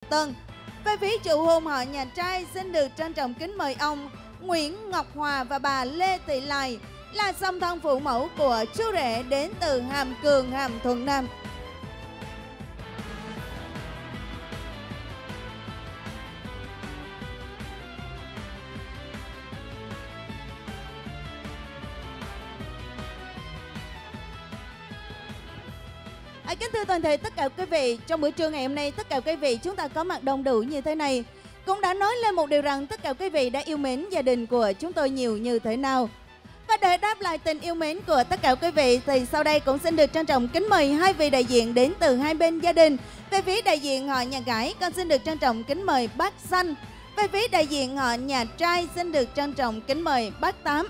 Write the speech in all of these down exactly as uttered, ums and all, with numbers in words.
Tân. Về phía chủ hôn họ nhà trai xin được trân trọng kính mời ông Nguyễn Ngọc Hòa và bà Lê Thị Lài là song thân phụ mẫu của chú rể đến từ Hàm Cường, Hàm Thuận Nam. À, kính thưa toàn thể tất cả quý vị, trong buổi trưa ngày hôm nay tất cả quý vị chúng ta có mặt đông đủ như thế này cũng đã nói lên một điều rằng tất cả quý vị đã yêu mến gia đình của chúng tôi nhiều như thế nào. Và để đáp lại tình yêu mến của tất cả quý vị thì sau đây cũng xin được trân trọng kính mời hai vị đại diện đến từ hai bên gia đình. Về phía đại diện họ nhà gái con xin được trân trọng kính mời bác Xanh. Về phía đại diện họ nhà trai xin được trân trọng kính mời bác Tám.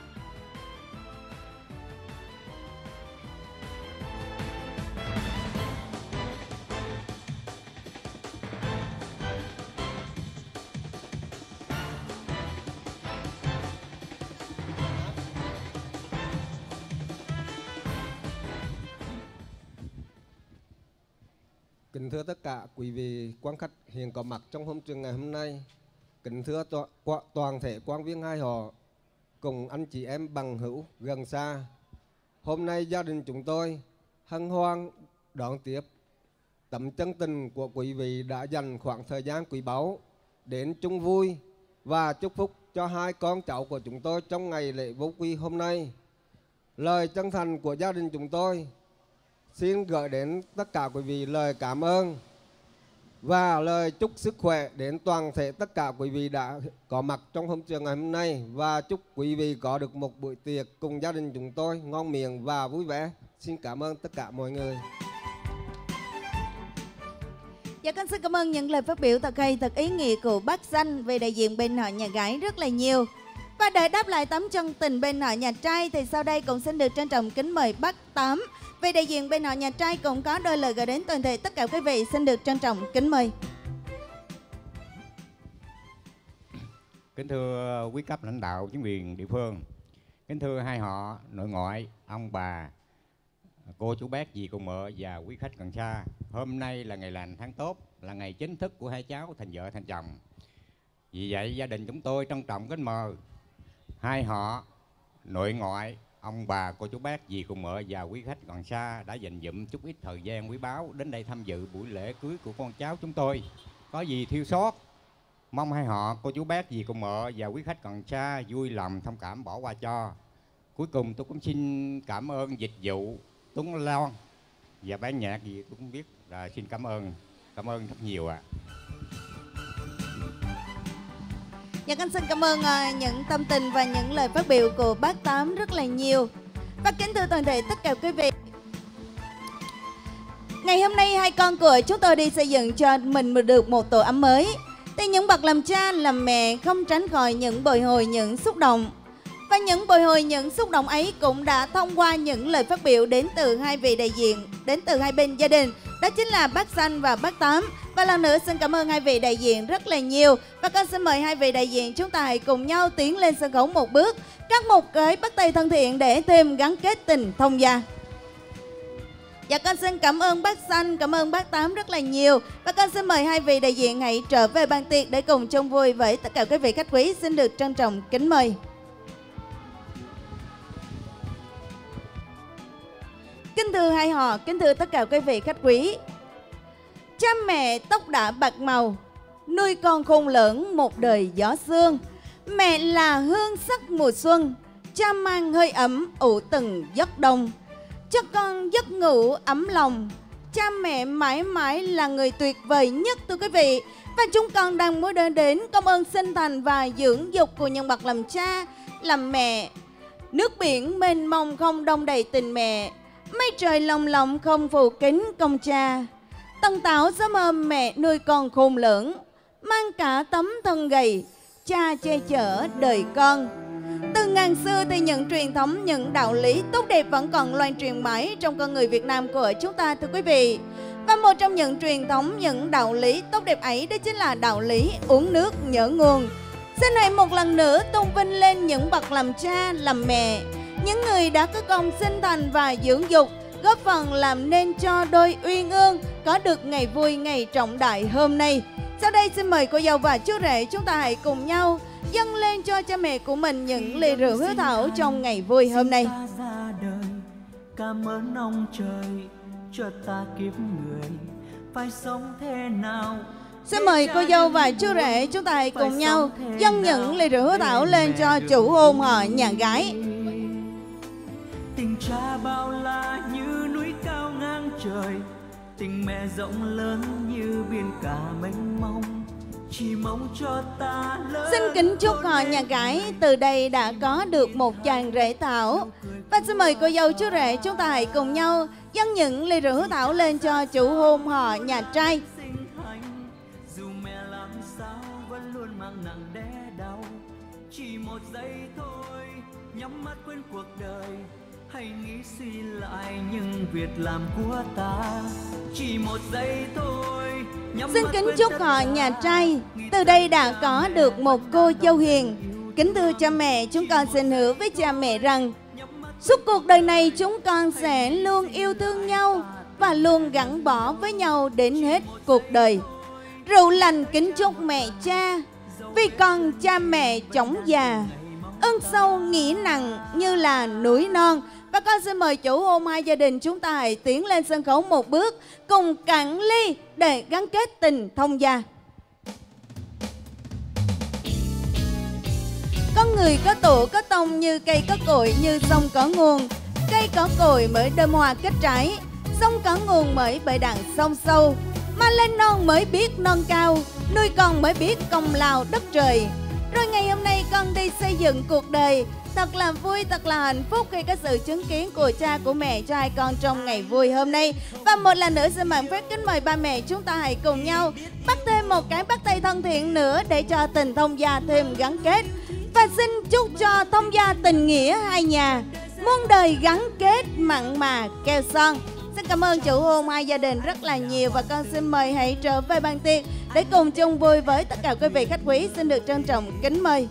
Kính thưa tất cả quý vị quan khách hiện có mặt trong hôm trường ngày hôm nay. Kính thưa to toàn thể quan viên hai họ cùng anh chị em bằng hữu gần xa. Hôm nay gia đình chúng tôi hân hoan đón tiếp tấm chân tình của quý vị đã dành khoảng thời gian quý báu đến chung vui và chúc phúc cho hai con cháu của chúng tôi trong ngày lễ vô quy hôm nay. Lời chân thành của gia đình chúng tôi xin gửi đến tất cả quý vị lời cảm ơn và lời chúc sức khỏe đến toàn thể tất cả quý vị đã có mặt trong hôm trường ngày hôm nay, và chúc quý vị có được một buổi tiệc cùng gia đình chúng tôi ngon miệng và vui vẻ. Xin cảm ơn tất cả mọi người. Dạ con xin cảm ơn những lời phát biểu thật hay, thật ý nghĩa của bác Xanh về đại diện bên họ nhà gái rất là nhiều. Và để đáp lại tấm chân tình bên họ nhà trai thì sau đây cũng xin được trân trọng kính mời bác Tám. Về đại diện bên họ nhà trai cũng có đôi lời gửi đến toàn thể tất cả quý vị, xin được trân trọng kính mời. Kính thưa quý cấp lãnh đạo chính quyền địa phương, kính thưa hai họ nội ngoại, ông bà, cô chú bác dì cô mợ và quý khách gần xa. Hôm nay là ngày lành tháng tốt, là ngày chính thức của hai cháu thành vợ thành chồng. Vì vậy gia đình chúng tôi trân trọng kính mời hai họ nội ngoại, ông bà, cô chú bác, dì cô mợ và quý khách còn xa đã dành dụm chút ít thời gian quý báu đến đây tham dự buổi lễ cưới của con cháu chúng tôi. Có gì thiếu sót, mong hai họ, cô chú bác, dì cô mợ và quý khách còn xa vui lòng thông cảm bỏ qua cho. Cuối cùng tôi cũng xin cảm ơn dịch vụ Tuấn Loan và ban nhạc gì tôi cũng biết, là xin cảm ơn, cảm ơn rất nhiều ạ. À. Dạ con xin cảm ơn uh, những tâm tình và những lời phát biểu của bác Tám rất là nhiều. Và kính thưa toàn thể tất cả quý vị, ngày hôm nay hai con của chúng tôi đi xây dựng cho mình được một tổ ấm mới. Thì những bậc làm cha làm mẹ không tránh khỏi những bồi hồi, những xúc động. Và những bồi hồi, những xúc động ấy cũng đã thông qua những lời phát biểu đến từ hai vị đại diện, đến từ hai bên gia đình. Đó chính là bác Xanh và bác Tám. Và lần nữa xin cảm ơn hai vị đại diện rất là nhiều. Và con xin mời hai vị đại diện chúng ta hãy cùng nhau tiến lên sân khấu một bước, cắt một cái bắt tay thân thiện để thêm gắn kết tình thông gia. Dạ con xin cảm ơn bác Xanh, cảm ơn bác Tám rất là nhiều. Và con xin mời hai vị đại diện hãy trở về ban tiệc để cùng chung vui với tất cả quý vị khách quý. Xin được trân trọng kính mời. Kính thưa hai họ, kính thưa tất cả quý vị khách quý, cha mẹ tóc đã bạc màu, nuôi con khôn lớn một đời gió sương. Mẹ là hương sắc mùa xuân, cha mang hơi ấm ủ từng giấc đông. Cho con giấc ngủ ấm lòng, cha mẹ mãi mãi là người tuyệt vời nhất thưa quý vị. Và chúng con đang muốn đến đến công ơn sinh thành và dưỡng dục của những bậc làm cha, làm mẹ. Nước biển mênh mông không đong đầy tình mẹ, mây trời lồng lộng không phủ kín công cha. Tần tảo sớm ôm mẹ nuôi con khôn lớn, mang cả tấm thân gầy, cha che chở đời con. Từ ngàn xưa thì những truyền thống, những đạo lý tốt đẹp vẫn còn loan truyền mãi trong con người Việt Nam của chúng ta thưa quý vị. Và một trong những truyền thống, những đạo lý tốt đẹp ấy đó chính là đạo lý uống nước nhớ nguồn. Xin hãy một lần nữa tôn vinh lên những bậc làm cha, làm mẹ, những người đã có công sinh thành và dưỡng dục, góp phần làm nên cho đôi uyên ương có được ngày vui, ngày trọng đại hôm nay. Sau đây xin mời cô dâu và chú rể chúng ta hãy cùng nhau dâng lên cho cha mẹ của mình những ly rượu hiếu thảo trong ngày vui hôm nay. Cảm ơn ông trời cho ta kiếp người, phải sống thế nào. Xin mời cô dâu và chú rể chúng ta hãy cùng nhau dâng những ly rượu hiếu thảo lên cho chủ hôn họ nhà gái. Tình cha bao la như núi cao ngang trời, tình mẹ rộng lớn như biển cả mênh mông, chỉ mong cho ta lớn. Xin kính chúc họ nhà gái từ đây đã có được một chàng rể thảo. Và xin mời cô dâu chú rể chúng ta hãy cùng nhau dâng những ly rượu hiếu thảo lên cho chủ hôn họ nhà trai. Dù mẹ làm sao vẫn luôn mang nặng đẻ đau, chỉ một giây thôi nhắm mắt quên cuộc đời, hãy nghĩ suy lại những việc làm của ta. Chỉ một giây thôi nhắm Xin mắt kính quên chúc tất họ cả. nhà trai từ đây đã có được một cô dâu hiền. Kính thưa cha mẹ, chúng con xin hứa với cha mẹ rằng suốt cuộc đời này chúng con sẽ luôn yêu thương nhau và luôn gắn bó với nhau đến hết cuộc đời. Rượu lành kính chúc mẹ cha, vì con cha mẹ chóng già, ơn sâu nghĩa nặng như là núi non. Và con xin mời chủ hôn hai gia đình chúng ta hãy tiến lên sân khấu một bước, cùng cạn ly để gắn kết tình thông gia. Con người có tổ có tông, như cây có cội, như sông có nguồn. Cây có cội mới đơm hoa kết trái, sông có nguồn mới bể đàn sông sâu. Mà lên non mới biết non cao, nuôi con mới biết công lao đất trời. Rồi ngày hôm nay con đi xây dựng cuộc đời, thật là vui, thật là hạnh phúc khi có sự chứng kiến của cha của mẹ cho hai con trong ngày vui hôm nay. Và một lần nữa xin mạng phép kính mời ba mẹ chúng ta hãy cùng nhau bắt thêm một cái bắt tay thân thiện nữa để cho tình thông gia thêm gắn kết. Và xin chúc cho thông gia tình nghĩa hai nhà muôn đời gắn kết mặn mà keo son. Xin cảm ơn chủ hôn hai gia đình rất là nhiều. Và con xin mời hãy trở về bàn tiệc để cùng chung vui với tất cả quý vị khách quý. Xin được trân trọng kính mời.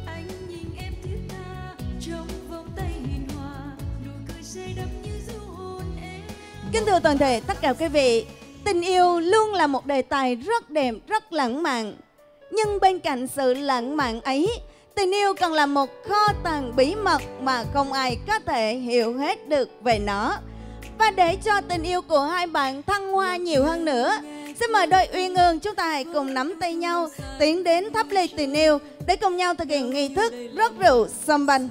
Kính thưa toàn thể tất cả quý vị, tình yêu luôn là một đề tài rất đẹp, rất lãng mạn. Nhưng bên cạnh sự lãng mạn ấy, tình yêu còn là một kho tàng bí mật mà không ai có thể hiểu hết được về nó. Và để cho tình yêu của hai bạn thăng hoa nhiều hơn nữa, xin mời đôi uyên ương chúng ta hãy cùng nắm tay nhau tiến đến thắp ly tình yêu để cùng nhau thực hiện nghi thức rót rượu sâm banh.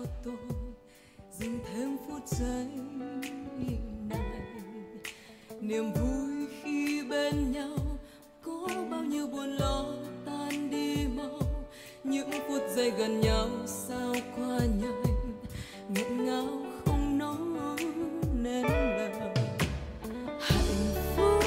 Niềm vui khi bên nhau, có bao nhiêu buồn lo tan đi mau. Những phút giây gần nhau sao qua nhanh, nghẹn ngào không nói nên lời. Hạnh phúc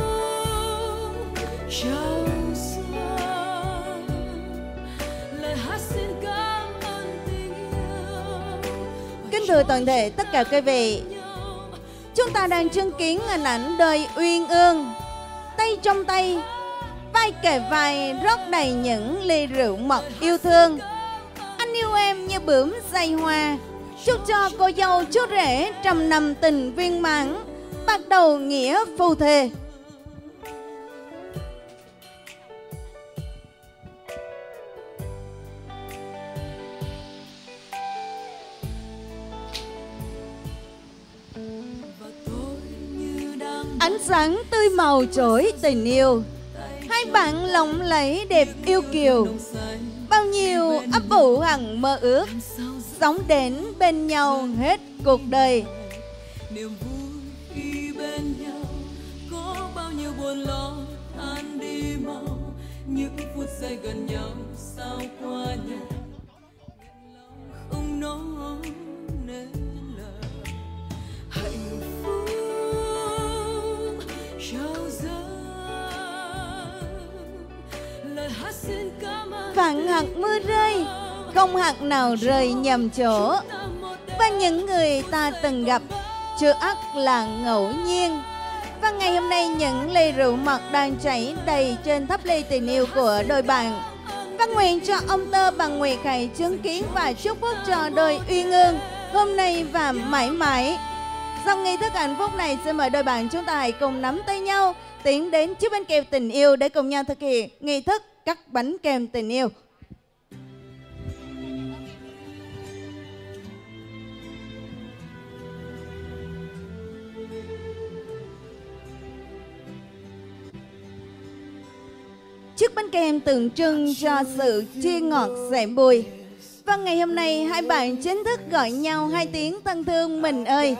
trao xa, lời hát xin cảm ơn tình yêu. Kính thưa toàn thể tất cả quý vị, chúng ta đang chứng kiến hình ảnh đôi uyên ương, tay trong tay, vai kề vai rót đầy những ly rượu mật yêu thương. Anh yêu em như bướm dây hoa, chúc cho cô dâu chú rể trăm năm tình viên mãn, bắt đầu nghĩa phu thê. Ánh sáng tươi màu trỗi tình yêu, hai bạn lộng lẫy đẹp yêu kiều, bao nhiêu ấp ủ hằng mơ ước, sống đến bên nhau hết cuộc đời. Niềm vui khi bên nhau, có bao nhiêu buồn lo tan đi mau. Những phút giây gần nhau sao qua nhanh, không nói nên lời. Hạnh phúc trao dâng, lời hát xin cảm ơn. Vạn hạt mưa rơi, không hạt nào rơi nhầm chỗ. Và những người ta từng gặp chưa ắt là ngẫu nhiên. Và ngày hôm nay những ly rượu mật đang chảy đầy trên tháp ly tình yêu của đôi bạn. Và nguyện cho ông Tơ bà Nguyệt hãy chứng kiến và chúc phúc cho đôi uyên ương hôm nay và mãi mãi. Sau nghi thức hạnh phúc này, xin mời đôi bạn chúng ta hãy cùng nắm tay nhau tiến đến chiếc bánh kẹo tình yêu để cùng nhau thực hiện nghi thức cắt bánh kem tình yêu. Chiếc bánh kem tượng trưng cho sự chia ngọt sẻ bùi. Và ngày hôm nay hai bạn chính thức gọi nhau hai tiếng thân thương mình ơi.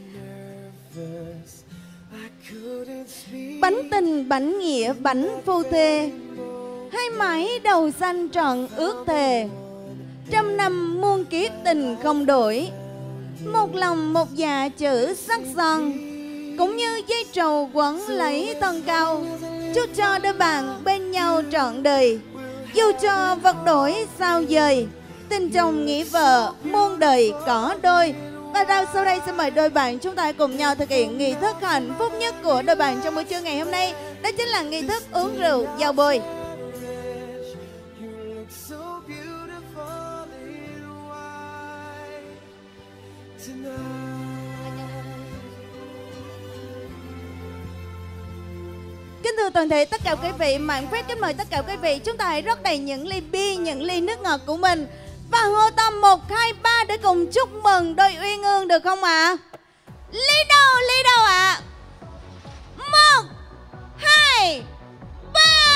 Bánh tình, bánh nghĩa, bánh phu thê, hai mái đầu xanh trọn ước thề. Trăm năm muôn kiếp tình không đổi, một lòng một dạ chữ sắc son, cũng như dây trầu quấn lấy thân cao. Chúc cho đôi bạn bên nhau trọn đời, dù cho vật đổi sao dời, tình chồng nghĩa vợ muôn đời có đôi. Và rồi sau đây xin mời đôi bạn chúng ta cùng nhau thực hiện nghi thức hạnh phúc nhất của đôi bạn trong buổi trưa ngày hôm nay. Đó chính là nghi thức uống rượu giao bôi. Kính thưa toàn thể tất cả quý vị, mạng phép kính mời tất cả quý vị chúng ta hãy rót đầy những ly bia, những ly nước ngọt của mình và hô to một, hai, ba để cùng chúc mừng đôi uyên ương được không ạ? À? Ly đâu, ly đâu ạ? À? Một, hai, ba.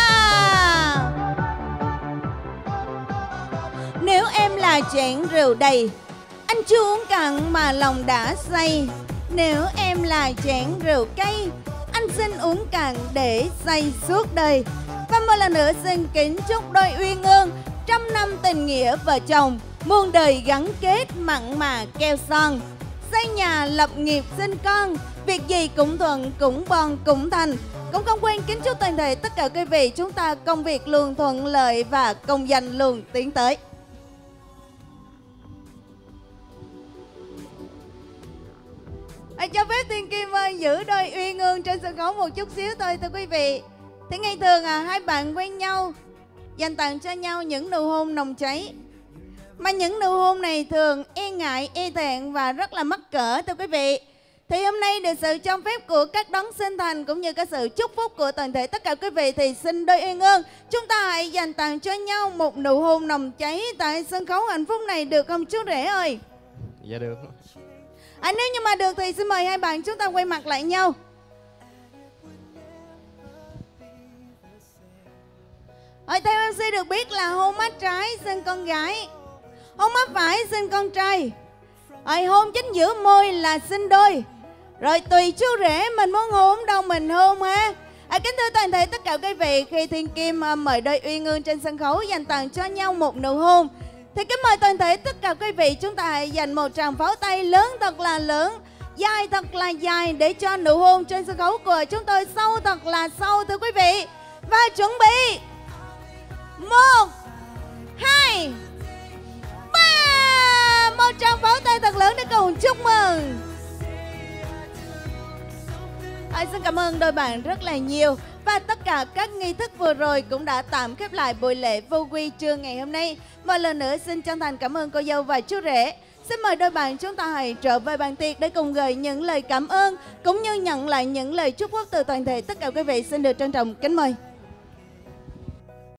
Nếu em là chén rượu đầy, anh chưa uống cạn mà lòng đã say. Nếu em là chén rượu cay, anh xin uống cạn để say suốt đời. Và một lần nữa xin kính chúc đôi uyên ương trăm năm tình nghĩa vợ chồng, muôn đời gắn kết mặn mà keo son, xây nhà lập nghiệp sinh con, việc gì cũng thuận, cũng bon, cũng thành. Cũng không quên kính chúc toàn thể tất cả quý vị chúng ta công việc luôn thuận lợi và công danh luôn tiến tới. À, cho phép Thiên Kim ơi giữ đôi uyên ương trên sân khấu một chút xíu thôi thưa quý vị. Thì ngày thường à, hai bạn quen nhau dành tặng cho nhau những nụ hôn nồng cháy, mà những nụ hôn này thường e ngại, e thẹn và rất là mắc cỡ thưa quý vị. Thì hôm nay được sự cho phép của các đấng sinh thành cũng như cái sự chúc phúc của toàn thể tất cả quý vị, thì xin đôi uyên ương chúng ta hãy dành tặng cho nhau một nụ hôn nồng cháy tại sân khấu hạnh phúc này được không chú rể ơi? Dạ được. À, nếu như mà được thì xin mời hai bạn chúng ta quay mặt lại nhau. Ở theo em xê được biết là hôn mắt trái xin con gái, hôn mắt phải xin con trai, rồi hôn chính giữa môi là xin đôi. Rồi tùy chú rể mình muốn hôn đâu mình hôn ha. À, kính thưa toàn thể tất cả quý vị, khi Thiên Kim uh, mời đôi uyên ương trên sân khấu dành tặng cho nhau một nụ hôn, thì kính mời toàn thể tất cả quý vị chúng ta hãy dành một tràng pháo tay lớn thật là lớn, dài thật là dài để cho nụ hôn trên sân khấu của chúng tôi sâu thật là sâu thưa quý vị. Và chuẩn bị một, hai, ba. Một tràng pháo tay thật lớn để cùng chúc mừng. À, xin cảm ơn đôi bạn rất là nhiều. Và tất cả các nghi thức vừa rồi cũng đã tạm khép lại buổi lễ vô quy trưa ngày hôm nay. Một lần nữa xin chân thành cảm ơn cô dâu và chú rể. Xin mời đôi bạn chúng ta hãy trở về bàn tiệc để cùng gửi những lời cảm ơn cũng như nhận lại những lời chúc phúc từ toàn thể tất cả quý vị. Xin được trân trọng kính mời.